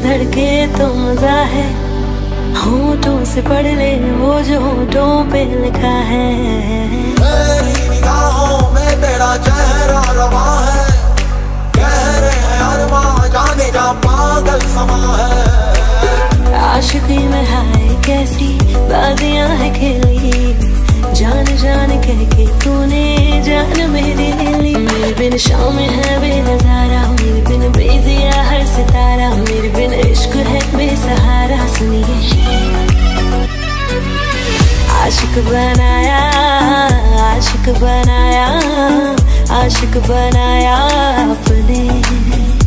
धड़के तो मजा है, होठों से पढ़ ले वो जो होठों पे लिखा है। मेरी निगाहों में तेरा चेहरा रवा है, कह रहे हैं अरमां जाने जा पागल समा है। आशिकी में हाय कैसी बाजियां है खेली, जान जान कह के तूने जान मेरी ले ली। मेरे बिन शाम है बेनजारा, मेरे बिन बेजिया हर सितारा, मेरे बिन इश्क है बेसहारा। सुनिए आशिक बनाया, आशिक बनाया, आशिक बनाया अपने।